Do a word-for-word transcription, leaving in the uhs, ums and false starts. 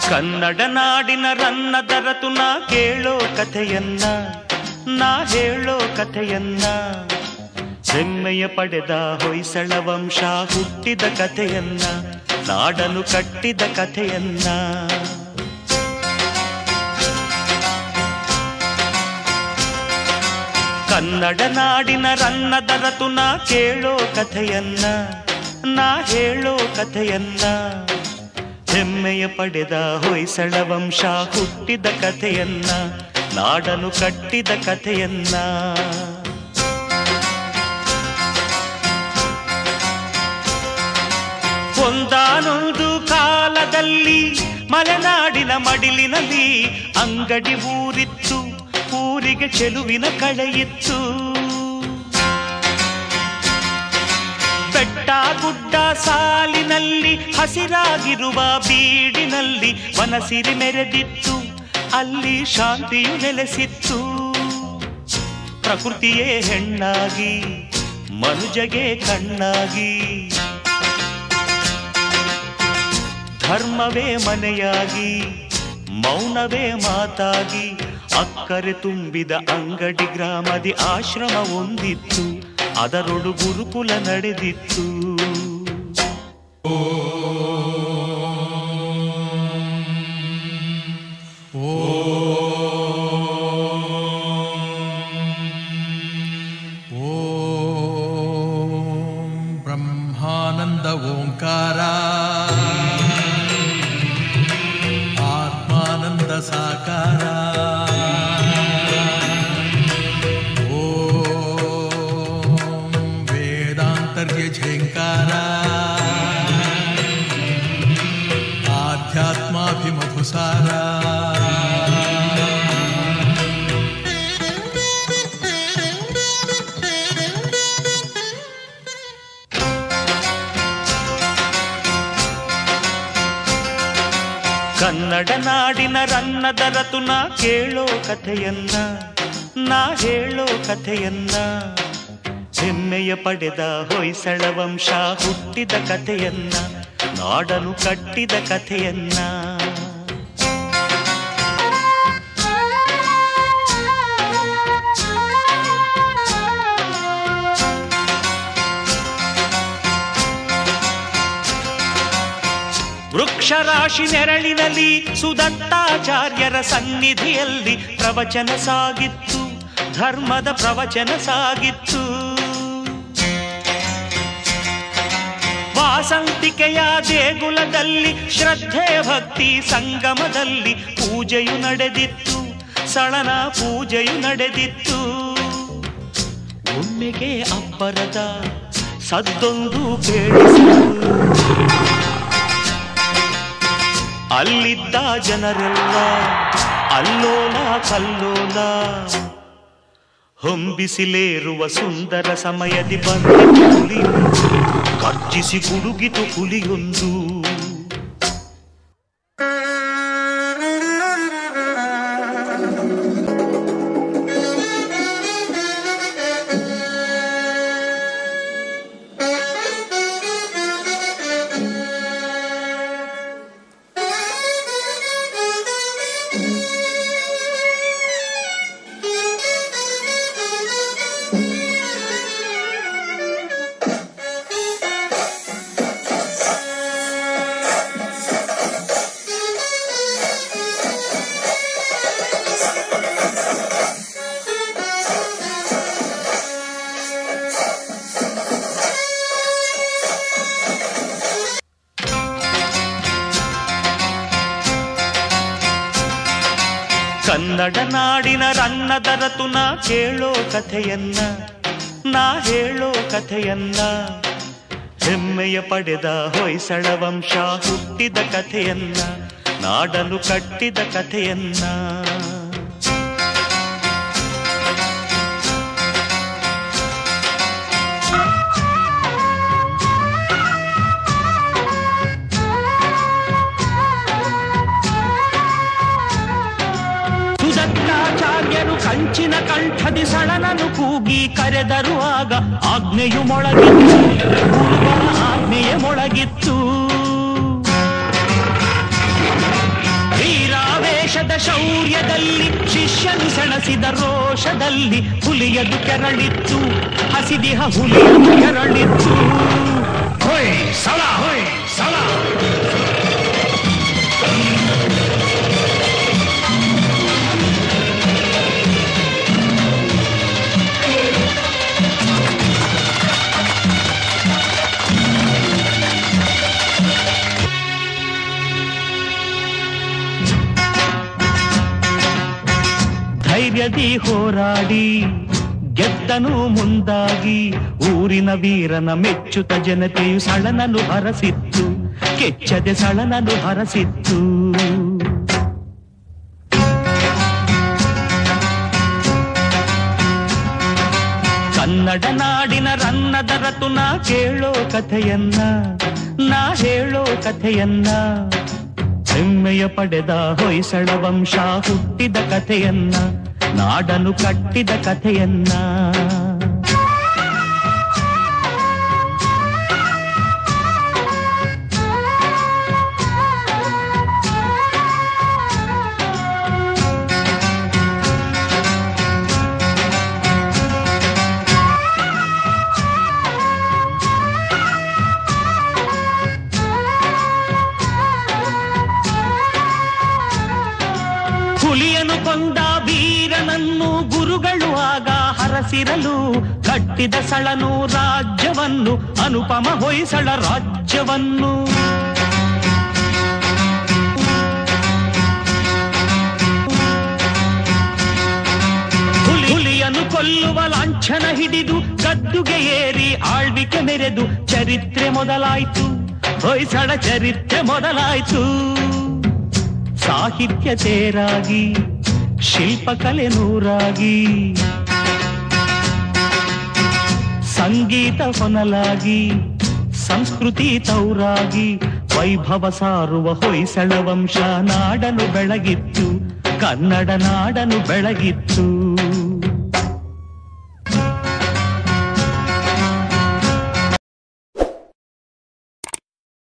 ಕನ್ನಡ ನಾಡಿನ ರನ್ನದ ರತುನ ಕೇಳೋ ಕಥೆಯನ್ನ, ನಾ ಹೇಳೋ ಕಥೆಯನ್ನ. ಹೆಮ್ಮೆಯ ಪಡೆದ ಹೊಯ್ಸಳ ವಂಶ ಹುಟ್ಟಿದ ಕಥೆಯನ್ನ, ನಾಡನು ಕಟ್ಟಿದ ಕಥೆಯನ್ನ. ಕನ್ನಡ ನಾಡಿನ ರನ್ನದ ರತುನ ಕೇಳೋ ಕಥೆಯನ್ನ, ನಾ ಹೇಳೋ ಕಥೆಯನ್ನ. ಹೆಮ್ಮೆಯ ಪಡೆದ ಹೊಯ್ಸಳ ವಂಶ ಹುಟ್ಟಿದ ಕಥೆಯನ್ನ, ನಾಡನು ಕಟ್ಟಿದ ಕಥೆಯನ್ನ. ಒಂದಾನೊಂದು ಕಾಲದಲ್ಲಿ ಮಲೆನಾಡಿನ ಮಡಿಲಿನಲ್ಲಿ ಅಂಗಡಿ ಊರಿತ್ತು, ಊರಿಗೆ ಚೆಲುವಿನ ಕಳೆಯಿತ್ತು. ಬೆಟ್ಟ ಗುಡ್ಡ ಸಾಲಿನಲ್ಲಿ ಹಸಿರಾಗಿರುವ ಬೀಡಿನಲ್ಲಿ ವನಸಿರಿ ಮೆರೆದಿತ್ತು, ಅಲ್ಲಿ ಶಾಂತಿಯು ನೆಲೆಸಿತ್ತು. ಪ್ರಕೃತಿಯೇ ಹೆಣ್ಣಾಗಿ ಮನುಜಗೆ ಕಣ್ಣಾಗಿ, ಧರ್ಮವೇ ಮನೆಯಾಗಿ ಮೌನವೇ ಮಾತಾಗಿ, ಅಕ್ಕರೆ ತುಂಬಿದ ಅಂಗಡಿ ಗ್ರಾಮದಿ ಆಶ್ರಮ ಒಂದಿತ್ತು, ಅದರೊಡು ಗುರುಕುಲ ನಡೆದಿತ್ತು. ಬ್ರಹ್ಮಾನಂದ ಓಂಕಾರ ಆತ್ಮಾನಂದ ಸಾಕಾರ. ಝೇಂಕಾರ ಆಧ್ಯಾತ್ಮಾಭಿಮಧುಸಾರ. ಕನ್ನಡ ನಾಡಿನ ರನ್ನದ ರತುನ ಕೇಳೋ ಕಥೆಯನ್ನ, ನಾ ಹೇಳೋ ಕಥೆಯನ್ನ. ಹೆಮ್ಮೆಯ ಪಡೆದ ಹೊಯ್ಸಳ ವಂಶ ಹುಟ್ಟಿದ ಕಥೆಯನ್ನ, ನಾಡನು ಕಟ್ಟಿದ ಕಥೆಯನ್ನ. ವೃಕ್ಷರಾಶಿ ನೆರಳಿನಲ್ಲಿ ಸುದತ್ತಾಚಾರ್ಯರ ಸನ್ನಿಧಿಯಲ್ಲಿ ಪ್ರವಚನ ಸಾಗಿತ್ತು, ಧರ್ಮದ ಪ್ರವಚನ ಸಾಗಿತ್ತು. ವಾಸಂತಿಕೆಯ ದೇಗುಲದಲ್ಲಿ ಶ್ರದ್ಧೆ ಭಕ್ತಿ ಸಂಗಮದಲ್ಲಿ ಪೂಜೆಯು ನಡೆದಿತ್ತು, ಸಳನ ಪೂಜೆಯು ನಡೆದಿತ್ತು. ಒಮ್ಮೆಗೆ ಅಬ್ಬರದ ಸದ್ದೊಂದು ಕೇಳಿಸಿತು, ಅಲ್ಲಿದ್ದ ಜನರೆಲ್ಲ ಅಲ್ಲೋಲ ಕಲ್ಲೋಲ. ಹೊಂಬಿಸಿಲೇರುವ ಸುಂದರ ಸಮಯದಿ ಬಂದ ಹುಲಿಯೊಂದು, ಗರ್ಜಿಸಿ ಗುಡುಗಿತು ಹುಲಿಯೊಂದು. ಕನ್ನಡ ನಾಡಿನ ರನ್ನದ ರತುನ ಕೇಳೋ ಕಥೆಯನ್ನ, ನಾ ಹೇಳೋ ಕಥೆಯನ್ನ. ಹೆಮ್ಮೆಯ ಪಡೆದ ಹೊಯ್ಸಳ ವಂಶ ಹುಟ್ಟಿದ ಕಥೆಯನ್ನ, ನಾಡನು ಕಟ್ಟಿದ ಕಥೆಯನ್ನ. ಸುದತ್ತಾಚಾರ್ಯರು ಕಂಚಿನ ಕಂಠದಿ ಸಳನನು ಕೂಗಿ ಕರೆದರು, ಆಗ ಆಜ್ಞೆಯು ಮೊಳಗಿತ್ತು, ಆಜ್ಞೆಯೇ ಮೊಳಗಿತ್ತು. ಶೌರ್ಯದಲ್ಲಿ ಶಿಷ್ಯನು ಸೆಣಸಿದ ರೋಷದಲ್ಲಿ ಹುಲಿಯದು ಕೆರಳಿತ್ತು, ಹಸಿದಿಹ ಹುಲಿಯದು ಕೆರಳಿತ್ತು. ಹೊಯ್ಸಳ ಹೊಯ್ಸಳ ಧೈರ್ಯದಿ ಹೋರಾಡಿ ಗೆದ್ದನು ಮುಂದಾಗಿ, ಊರಿನ ವೀರನ ಮೆಚ್ಚುತ ಜನತೆಯು ಸಳನನು ಹರಸಿತ್ತು, ಕೆಚ್ಚದೆ ಸಳನನು ಹರಸಿತ್ತು. ಕನ್ನಡ ನಾಡಿನ ರನ್ನದ ರತುನ ಕೇಳೋ ಕಥೆಯನ್ನ, ನಾ ಹೇಳೋ ಕಥೆಯನ್ನ, ಹೆಮ್ಮೆಯ ಪಡೆದ ಹೊಯ್ಸಳ ವಂಶ ಹುಟ್ಟಿದ ಕಥೆಯನ್ನ, ನಾಡನು ಕಟ್ಟಿದ ಕಥೆಯನ್ನ. ಹುಲಿಯನು ಕೊಂದ ವೀರನನ್ನು ಗುರುಗಳು ಆಗ ಹರಸಿರಲು, ಕಟ್ಟಿದ ಸಳನು ರಾಜ್ಯವನ್ನು, ಅನುಪಮ ಹೊಯ್ಸಳ ರಾಜ್ಯವನ್ನು. ಹುಲಿಯನ್ನು ಕೊಲ್ಲುವ ಲಾಂಛನ ಹಿಡಿದು ಗದ್ದುಗೆ ಏರಿ ಆಳ್ವಿಕೆ ಮೆರೆದು ಚರಿತ್ರೆ ಮೊದಲಾಯ್ತು, ಹೊಯ್ಸಳ ಚರಿತ್ರೆ ಮೊದಲಾಯ್ತು. ಸಾಹಿತ್ಯ ತೇರಾಗಿ ಶಿಲ್ಪಕಲೆ ನೂರಾಗಿ, ಸಂಗೀತ ಹೊನಲಾಗಿ ಸಂಸ್ಕೃತಿ ತೌರಾಗಿ, ವೈಭವ ಸಾರುವ ಹೊಯ್ಸಳ ವಂಶ ನಾಡನು ಬೆಳಗಿತ್ತು, ಕನ್ನಡ ನಾಡನು ಬೆಳಗಿತ್ತು.